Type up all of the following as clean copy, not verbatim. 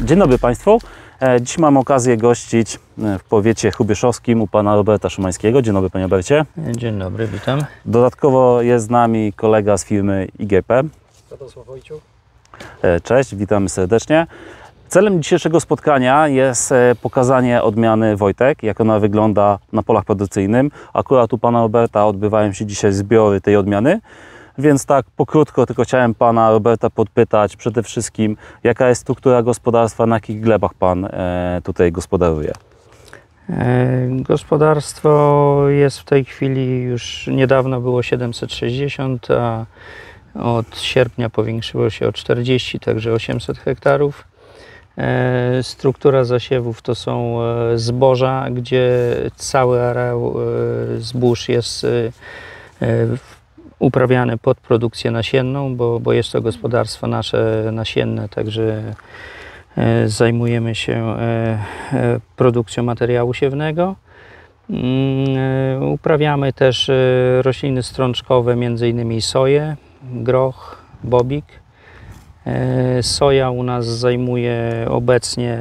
Dzień dobry Państwu. Dziś mam okazję gościć w powiecie hrubieszowskim u pana Roberta Szymańskiego. Dzień dobry Panie Robercie. Dzień dobry, witam. Dodatkowo jest z nami kolega z firmy IGP. Radosław Wojciuk. Cześć, witamy serdecznie. Celem dzisiejszego spotkania jest pokazanie odmiany Wojtek, jak ona wygląda na polach produkcyjnym. Akurat u pana Roberta odbywają się dzisiaj zbiory tej odmiany. Więc tak pokrótko tylko chciałem pana Roberta podpytać przede wszystkim, jaka jest struktura gospodarstwa, na jakich glebach pan tutaj gospodaruje? Gospodarstwo jest w tej chwili, już niedawno było 760, a od sierpnia powiększyło się o 40, także 800 hektarów. Struktura zasiewów to są zboża, gdzie cały areał zbóż jest uprawiane pod produkcję nasienną, bo jest to gospodarstwo nasze nasienne, także zajmujemy się produkcją materiału siewnego. Uprawiamy też rośliny strączkowe, m.in. soję, groch, bobik. Soja u nas zajmuje obecnie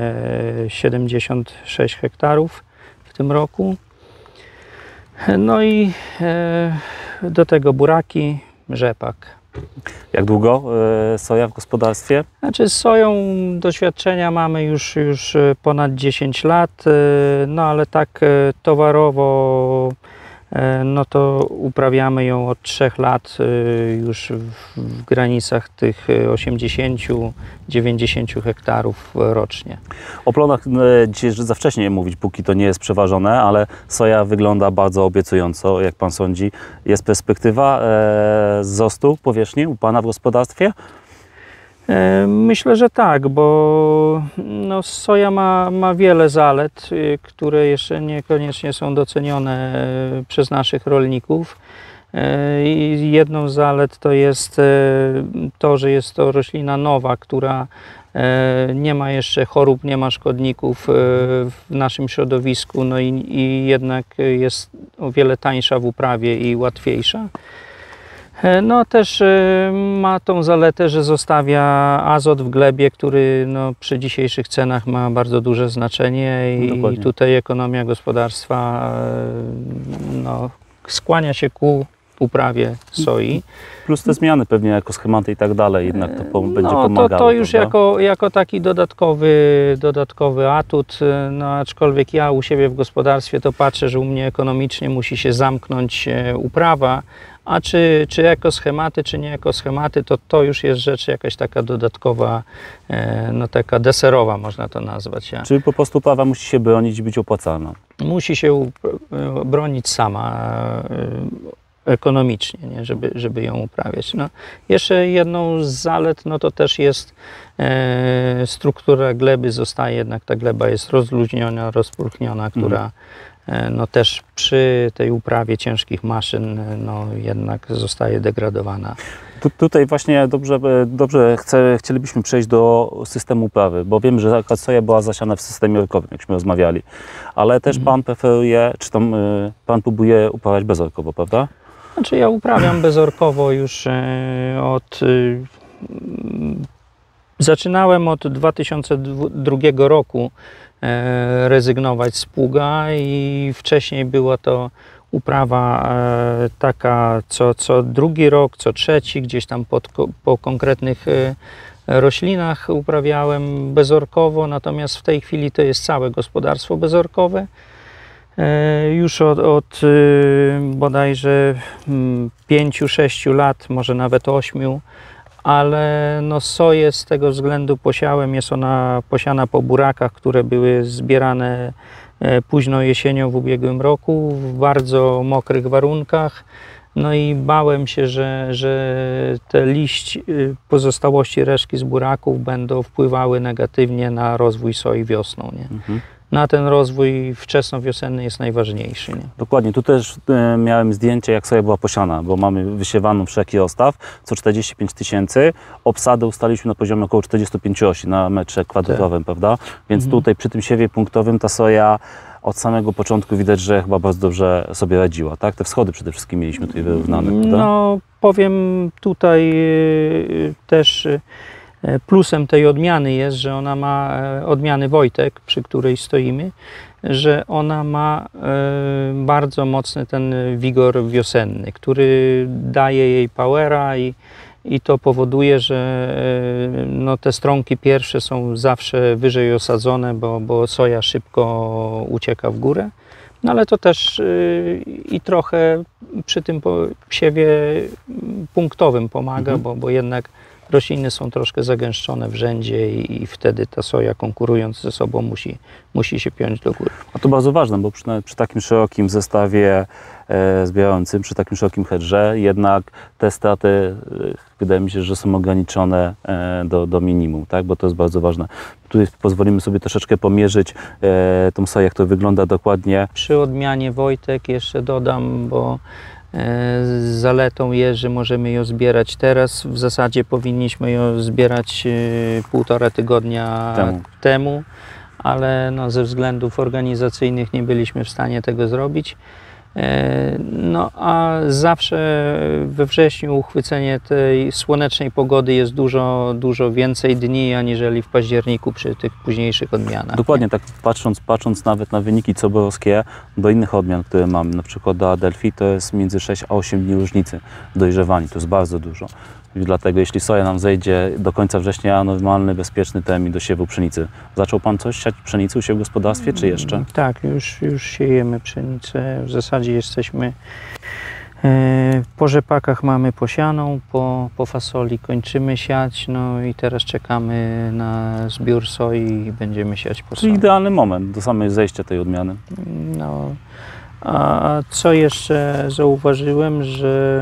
76 hektarów w tym roku. No i do tego buraki, rzepak. Jak długo soja w gospodarstwie? Znaczy z soją doświadczenia mamy już ponad 10 lat, no ale tak towarowo no to uprawiamy ją od 3 lat już w granicach tych 80-90 hektarów rocznie. O plonach dzisiaj za wcześnie mówić, póki to nie jest przeważone, ale soja wygląda bardzo obiecująco, jak pan sądzi. Jest perspektywa wzrostu powierzchni u pana w gospodarstwie? Myślę, że tak, bo no, soja ma wiele zalet, które jeszcze niekoniecznie są docenione przez naszych rolników. I jedną z zalet to jest to, że jest to roślina nowa, która nie ma jeszcze chorób, nie ma szkodników w naszym środowisku, no i jednak jest o wiele tańsza w uprawie i łatwiejsza. No też ma tą zaletę, że zostawia azot w glebie, który no, przy dzisiejszych cenach ma bardzo duże znaczenie i tutaj ekonomia gospodarstwa no, skłania się ku uprawie soi. Plus te zmiany pewnie jako schematy i tak dalej, jednak to będzie pomagało. To już jako taki dodatkowy atut, no aczkolwiek ja u siebie w gospodarstwie to patrzę, że u mnie ekonomicznie musi się zamknąć uprawa, a czy ekoschematy, czy nie ekoschematy, to już jest rzecz jakaś taka dodatkowa, no taka deserowa można to nazwać. Czyli po prostu uprawa musi się bronić i być opłacalna? Musi się bronić sama ekonomicznie, nie? Żeby ją uprawiać. No, jeszcze jedną z zalet no to też jest struktura gleby, zostaje jednak ta gleba jest rozluźniona, rozpulchniona, która no też przy tej uprawie ciężkich maszyn no jednak zostaje degradowana. Tutaj właśnie dobrze chcielibyśmy przejść do systemu uprawy, bo wiem, że soja była zasiana w systemie orkowym, jakśmy rozmawiali, ale też pan preferuje, czy tam pan próbuje uprawiać bezorkowo, prawda? Znaczy ja uprawiam bezorkowo już zaczynałem od 2002 roku rezygnować z pługa i wcześniej była to uprawa taka co drugi rok, co trzeci, gdzieś tam po konkretnych roślinach uprawiałem bezorkowo, natomiast w tej chwili to jest całe gospodarstwo bezorkowe. Już od bodajże 5-6 lat, może nawet 8, ale no soję z tego względu posiałem, jest ona posiana po burakach, które były zbierane późno jesienią w ubiegłym roku w bardzo mokrych warunkach. No i bałem się, że te pozostałości resztki z buraków będą wpływały negatywnie na rozwój soi wiosną. Nie? Na ten rozwój wczesnowiosenny jest najważniejszy. Nie? Dokładnie, tu też miałem zdjęcie, jak soja była posiana, bo mamy wysiewaną wszelki ostaw, co 45 000, obsadę ustaliśmy na poziomie około 45 osi na metrze kwadratowym, prawda? Więc tutaj przy tym siewie punktowym ta soja od samego początku widać, że chyba bardzo dobrze sobie radziła, tak? Te wschody przede wszystkim mieliśmy tutaj wyrównane, prawda? No, powiem tutaj też Plusem tej odmiany jest, że ona ma, odmiany Wojtek, przy której stoimy, że ona ma bardzo mocny ten wigor wiosenny, który daje jej powera i to powoduje, że no, te stronki pierwsze są zawsze wyżej osadzone, bo soja szybko ucieka w górę. No ale to też i trochę przy tym siewie punktowym pomaga, bo jednak rośliny są troszkę zagęszczone w rzędzie i wtedy ta soja, konkurując ze sobą, musi się piąć do góry. A to bardzo ważne, bo przy takim szerokim zestawie zbierającym, przy takim szerokim hedrze, jednak te straty wydaje mi się, że są ograniczone do minimum, tak? Bo to jest bardzo ważne. Tutaj pozwolimy sobie troszeczkę pomierzyć tą soję, jak to wygląda dokładnie. Przy odmianie Wojtek jeszcze dodam, bo zaletą jest, że możemy ją zbierać teraz. W zasadzie powinniśmy ją zbierać 1,5 tygodnia temu, ale no, ze względów organizacyjnych nie byliśmy w stanie tego zrobić. No a zawsze we wrześniu uchwycenie tej słonecznej pogody jest dużo więcej dni, aniżeli w październiku przy tych późniejszych odmianach. Dokładnie, nie? Tak patrząc nawet na wyniki coborowskie do innych odmian, które mamy, na przykład do Adelphi, to jest między 6 a 8 dni różnicy w dojrzewaniu, to jest bardzo dużo. I dlatego jeśli soja nam zejdzie do końca września, normalny, bezpieczny termin do siewu pszenicy. Zaczął Pan coś siać pszenicy u siebie w gospodarstwie, czy jeszcze? Tak, już siejemy pszenicę. W zasadzie jesteśmy po rzepakach mamy posianą, po fasoli kończymy siać, no i teraz czekamy na zbiór soi i będziemy siać po soi. Czyli idealny moment do samego zejścia tej odmiany. No, a co jeszcze zauważyłem, że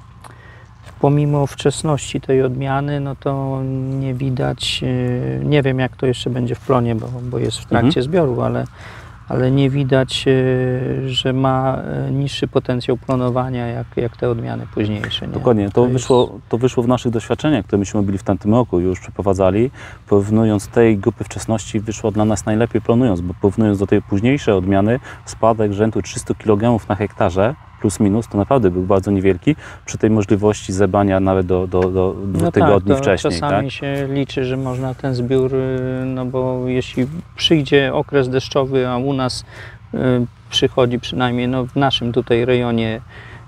pomimo wczesności tej odmiany, no to nie widać, nie wiem jak to jeszcze będzie w plonie, bo jest w trakcie zbioru, ale nie widać, że ma niższy potencjał plonowania jak te odmiany późniejsze. Nie? Dokładnie, to wyszło w naszych doświadczeniach, które myśmy robili w tamtym roku, już przeprowadzali. Porównując tej grupy wczesności, wyszło dla nas najlepiej plonując, bo porównując do tej późniejszej odmiany, spadek rzędu 300 kg na hektarze, plus minus, to naprawdę był bardzo niewielki, przy tej możliwości zebrania nawet do 2 tygodni wcześniej. Czasami tak? się liczy, że można ten zbiór, no bo jeśli przyjdzie okres deszczowy, a u nas przychodzi przynajmniej no w naszym tutaj rejonie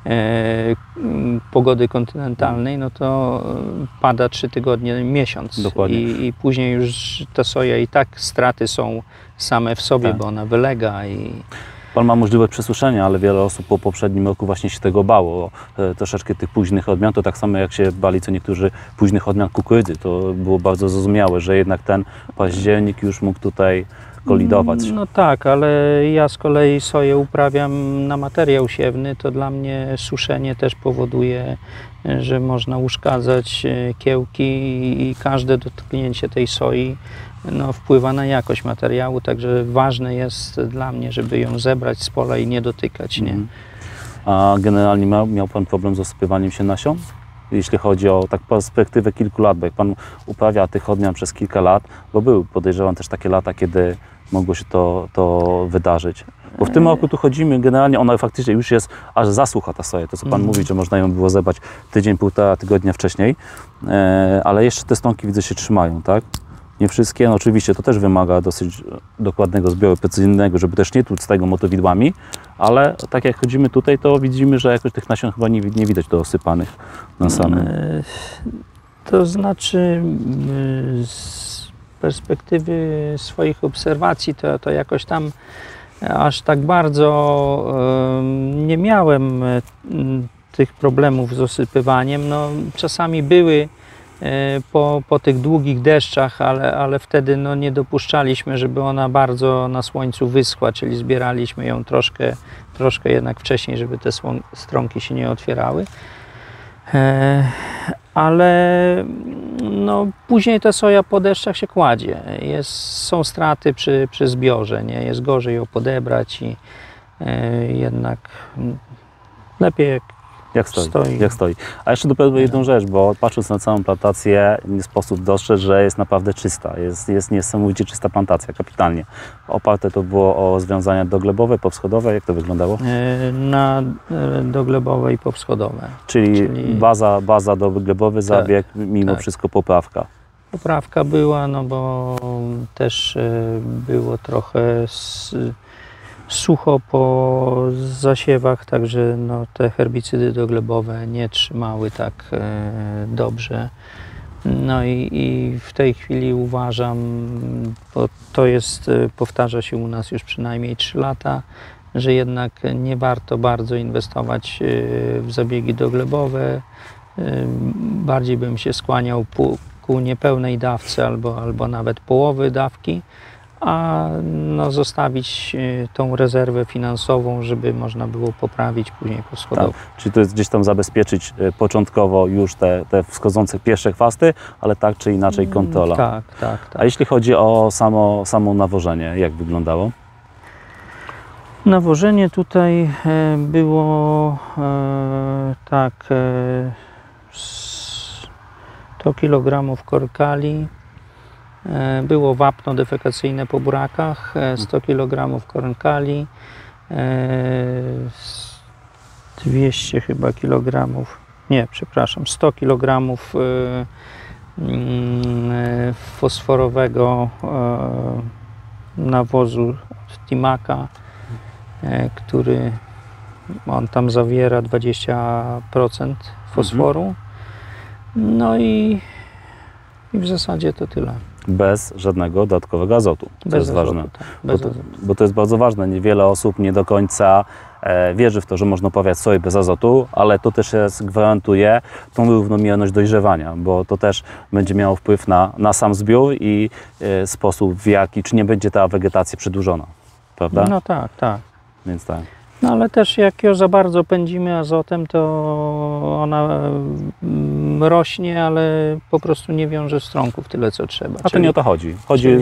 pogody kontynentalnej, no to pada 3 tygodnie, miesiąc. Dokładnie. I później już ta soja i tak straty są same w sobie, tak. Bo ona wylega i Pan ma możliwość przesuszenia, ale wiele osób po poprzednim roku właśnie się tego bało. Troszeczkę tych późnych odmian, to tak samo jak się bali co niektórzy późnych odmian kukurydzy. To było bardzo zrozumiałe, że jednak ten październik już mógł tutaj kolidować. No tak, ale ja z kolei soję uprawiam na materiał siewny, to dla mnie suszenie też powoduje, że można uszkadzać kiełki i każde dotknięcie tej soi no, wpływa na jakość materiału, także ważne jest dla mnie, żeby ją zebrać z pola i nie dotykać. Nie? A generalnie miał Pan problem z osypywaniem się nasion? Jeśli chodzi o tak perspektywę kilku lat, bo jak Pan uprawia tych odmian przez kilka lat, bo były, podejrzewam, też takie lata, kiedy mogło się to wydarzyć. Bo w tym roku tu chodzimy, generalnie ona faktycznie już jest aż zasucha ta soja, to co Pan mówi, że można ją było zebrać tydzień, 1,5 tygodnia wcześniej, ale jeszcze te stąki widzę się trzymają, tak? Nie wszystkie, no oczywiście to też wymaga dosyć dokładnego zbioru, precyzyjnego, żeby też nie tłuc z tego motowidłami, ale tak jak chodzimy tutaj, to widzimy, że jakoś tych nasion chyba nie widać do osypanych na samym. To znaczy z perspektywy swoich obserwacji to jakoś tam aż tak bardzo nie miałem tych problemów z osypywaniem. No, czasami były po tych długich deszczach, ale wtedy no, nie dopuszczaliśmy, żeby ona bardzo na słońcu wyschła, czyli zbieraliśmy ją troszkę jednak wcześniej, żeby te stronki się nie otwierały. Ale no, później ta soja po deszczach się kładzie. Są straty przy zbiorze, nie? Jest gorzej ją podebrać i jednak lepiej jak stoi. A jeszcze dopiero jedną rzecz, bo patrząc na całą plantację, nie sposób dostrzec, że jest naprawdę czysta. Jest niesamowicie czysta plantacja, kapitalnie. Oparte to było o rozwiązania doglebowe, powschodowe. Jak to wyglądało? Na doglebowe i powschodowe. Czyli baza doglebowy, zabieg, mimo wszystko poprawka. poprawka była, no bo też było trochę sucho po zasiewach, także no, te herbicydy doglebowe nie trzymały tak dobrze. No i w tej chwili uważam, bo to jest, powtarza się u nas już przynajmniej 3 lata, że jednak nie warto bardzo inwestować w zabiegi doglebowe. Bardziej bym się skłaniał ku niepełnej dawce albo nawet połowy dawki, a no, zostawić tą rezerwę finansową, żeby można było poprawić później poschodowo. Tak. Czyli to jest gdzieś tam zabezpieczyć początkowo już te wschodzące pierwsze chwasty, ale tak czy inaczej kontrola. Tak. A jeśli chodzi o samo nawożenie, jak wyglądało? Nawożenie tutaj było tak 100 kg korkali, było wapno defekacyjne po burakach, 100 kg korkali, 200 chyba kilogramów, nie, przepraszam, 100 kg fosforowego nawozu od Timaka, który on tam zawiera 20% fosforu. No i w zasadzie to tyle. Bez żadnego dodatkowego azotu, co jest ważne. Tak, bez azotu. Bo to jest bardzo ważne. Niewiele osób nie do końca wierzy w to, że można uprawiać soję bez azotu, ale to też gwarantuje tą równomierność dojrzewania, bo to też będzie miało wpływ na sam zbiór i sposób, w jaki, czy nie będzie ta wegetacja przedłużona, prawda? No tak. Więc tak. No ale też jak ją za bardzo pędzimy azotem, to ona rośnie, ale po prostu nie wiąże strąków tyle, co trzeba. A to nie o to chodzi.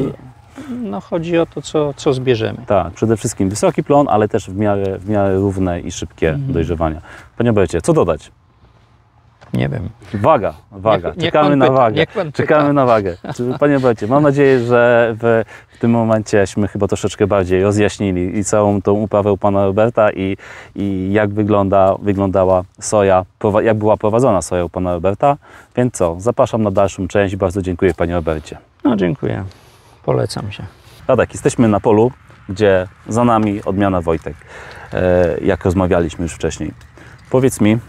Chodzi o to, co zbierzemy. Tak, przede wszystkim wysoki plon, ale też w miarę równe i szybkie dojrzewania. Panie Bercie, co dodać? Nie wiem. Waga. Czekamy na wagę. Czekamy na wagę. Panie Bercie, mam nadzieję, że w tym momencieśmy chyba troszeczkę bardziej rozjaśnili i całą tą uprawę u pana Roberta i jak wyglądała soja, jak była prowadzona soja u pana Roberta. Więc co, zapraszam na dalszą część. Bardzo dziękuję panie Robercie. No dziękuję. Polecam się. Radek, jesteśmy na polu, gdzie za nami odmiana Wojtek, jak rozmawialiśmy już wcześniej. Powiedz mi,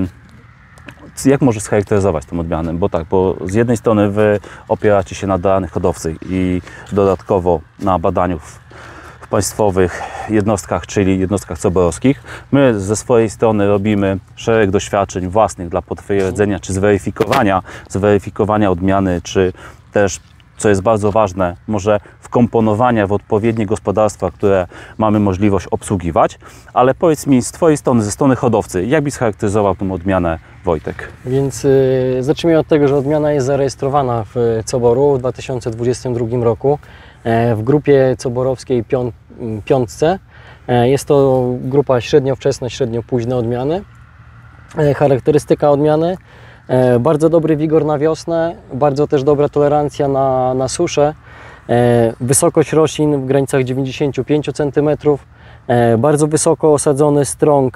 jak możesz scharakteryzować tą odmianę? Bo z jednej strony wy opieracie się na danych hodowców i dodatkowo na badaniu w państwowych jednostkach, czyli jednostkach coborowskich. My ze swojej strony robimy szereg doświadczeń własnych dla potwierdzenia czy zweryfikowania odmiany, czy też, co jest bardzo ważne, może wkomponowania w odpowiednie gospodarstwa, które mamy możliwość obsługiwać. Ale powiedz mi z twojej strony, ze strony hodowcy, jak byś scharakteryzował tą odmianę Wojtek? Więc zacznijmy od tego, że odmiana jest zarejestrowana w Coboru w 2022 roku w grupie coborowskiej piątce. Jest to grupa średnio wczesne, średnio późne odmiany. Charakterystyka odmiany: bardzo dobry wigor na wiosnę, bardzo też dobra tolerancja na suszę, wysokość roślin w granicach 95 cm, bardzo wysoko osadzony strąg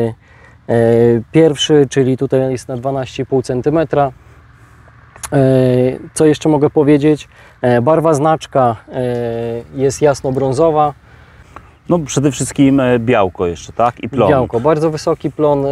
pierwszy, czyli tutaj jest na 12,5 cm. Co jeszcze mogę powiedzieć? Barwa znaczka jest jasno-brązowa. No przede wszystkim białko jeszcze, tak? I plon. Białko, bardzo wysoki plon.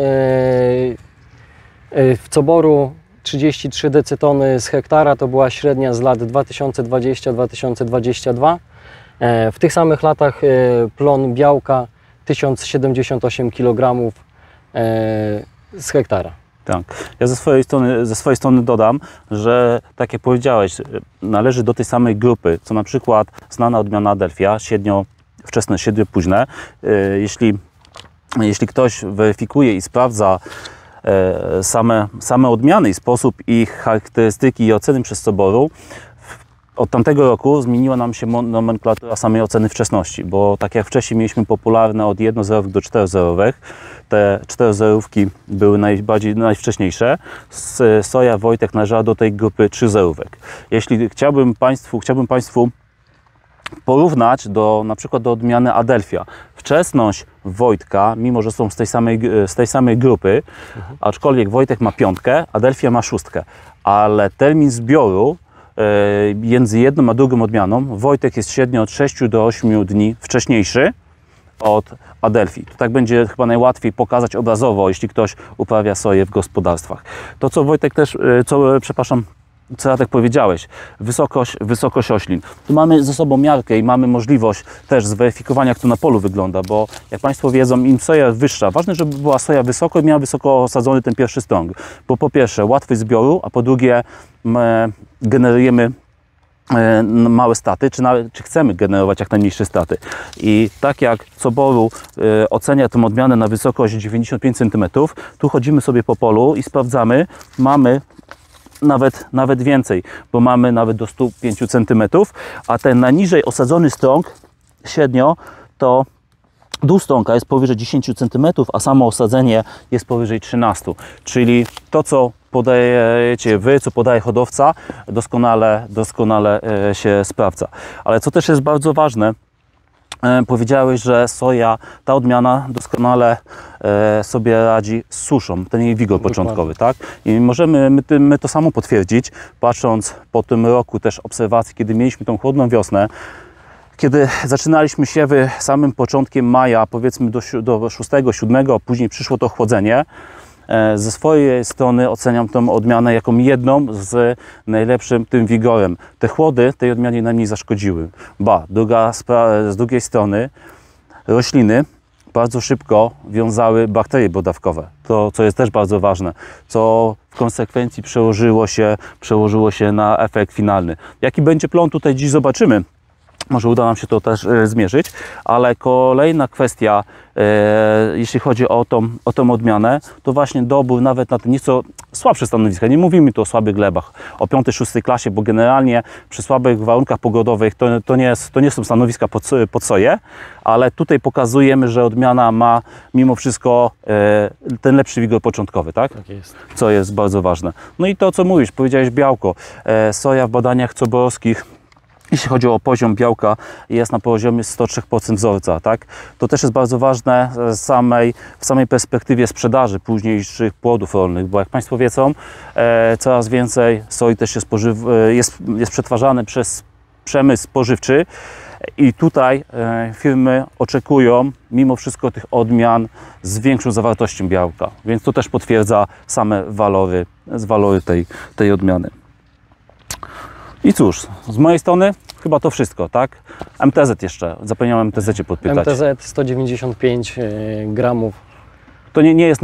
W Coboru 33 decytony z hektara to była średnia z lat 2020-2022. W tych samych latach plon białka 1078 kg z hektara. Tak. Ja ze swojej strony dodam, że tak jak powiedziałeś, należy do tej samej grupy, co na przykład znana odmiana Adelphia, średnio wczesne, średnio późne. Jeśli ktoś weryfikuje i sprawdza same odmiany i sposób ich charakterystyki i oceny przez Coboru, od tamtego roku zmieniła nam się nomenklatura samej oceny wczesności, bo tak jak wcześniej mieliśmy popularne od 1-zerowych do 4-zerowych, te 4-zerówki były najwcześniejsze. Soja Wojtek należała do tej grupy 3-zerówek. Jeśli chciałbym Państwu porównać na przykład do odmiany Adelphia. Wczesność Wojtka, mimo że są z tej samej grupy, aczkolwiek Wojtek ma 5, Adelphia ma 6, ale termin zbioru między jedną a drugą odmianą Wojtek jest średnio od 6 do 8 dni wcześniejszy od Adelphi. To tak będzie chyba najłatwiej pokazać obrazowo, jeśli ktoś uprawia soję w gospodarstwach. To co Wojtek też, co Radek powiedziałeś, wysokość roślin. Tu mamy ze sobą miarkę i mamy możliwość też zweryfikowania, jak to na polu wygląda, bo jak Państwo wiedzą, im soja wyższa, ważne, żeby była soja wysoko i miała wysoko osadzony ten pierwszy stąg, bo po pierwsze łatwość zbioru, a po drugie generujemy małe staty, czy chcemy generować jak najmniejsze staty. I tak jak Coboru ocenia tę odmianę na wysokość 95 cm, tu chodzimy sobie po polu i sprawdzamy, mamy nawet więcej, bo mamy nawet do 105 cm, a ten najniżej osadzony strąg średnio to dół strąga jest powyżej 10 cm, a samo osadzenie jest powyżej 13, czyli to, co podajecie Wy, co podaje hodowca, doskonale się sprawdza. Ale co też jest bardzo ważne, powiedziałeś, że soja, ta odmiana doskonale sobie radzi z suszą, ten jej wigor początkowy, tak? I możemy my to samo potwierdzić, patrząc po tym roku też obserwacji, kiedy mieliśmy tą chłodną wiosnę, kiedy zaczynaliśmy siewy samym początkiem maja, powiedzmy do 6, 7, później przyszło to chłodzenie. Ze swojej strony oceniam tę odmianę jako jedną z najlepszym tym wigorem. Te chłody tej odmianie najmniej zaszkodziły. Z drugiej strony rośliny bardzo szybko wiązały bakterie brodawkowe. To, co jest też bardzo ważne, co w konsekwencji przełożyło się na efekt finalny. Jaki będzie plon, tutaj dziś zobaczymy. Może uda nam się to też zmierzyć, ale kolejna kwestia, jeśli chodzi o tą odmianę, to właśnie dobór nawet na te nieco słabsze stanowiska. Nie mówimy tu o słabych glebach, o 5-6 klasie, bo generalnie przy słabych warunkach pogodowych to nie są stanowiska pod soję, ale tutaj pokazujemy, że odmiana ma mimo wszystko ten lepszy wigor początkowy, tak? Tak jest. Co jest bardzo ważne. No i to, co mówisz, powiedziałeś białko. Soja w badaniach coborowskich, jeśli chodzi o poziom białka, jest na poziomie 103% wzorca, tak? To też jest bardzo ważne w samej perspektywie sprzedaży późniejszych płodów rolnych, bo jak Państwo wiedzą, coraz więcej soi też jest przetwarzane przez przemysł spożywczy i tutaj firmy oczekują mimo wszystko tych odmian z większą zawartością białka, więc to też potwierdza same walory tej odmiany. I cóż, z mojej strony chyba to wszystko, tak? MTZ jeszcze, zapomniałem MTZ podpytać. MTZ 195 gramów. To nie jest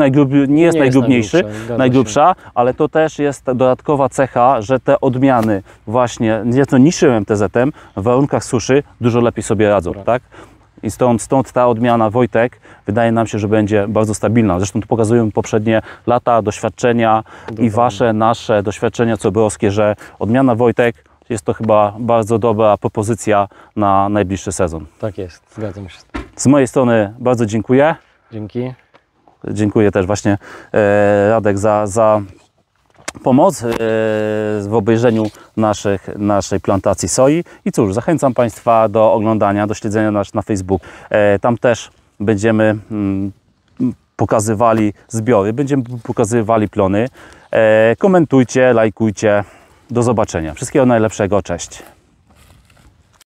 najgrubsza, ale to też jest dodatkowa cecha, że te odmiany właśnie nieco niższym MTZ-em w warunkach suszy dużo lepiej sobie radzą, tak? I stąd ta odmiana Wojtek wydaje nam się, że będzie bardzo stabilna. Zresztą tu pokazują poprzednie lata, doświadczenia i nasze doświadczenia coborowskie, że odmiana Wojtek jest to chyba bardzo dobra propozycja na najbliższy sezon. Tak jest, zgadzam się. Z mojej strony bardzo dziękuję. Dzięki. Dziękuję też właśnie Radek za pomoc w obejrzeniu naszej plantacji soi. I cóż, zachęcam Państwa do oglądania, do śledzenia nas na Facebooku. Tam też będziemy pokazywali zbiory, będziemy pokazywali plony. Komentujcie, lajkujcie. Do zobaczenia. Wszystkiego najlepszego. Cześć.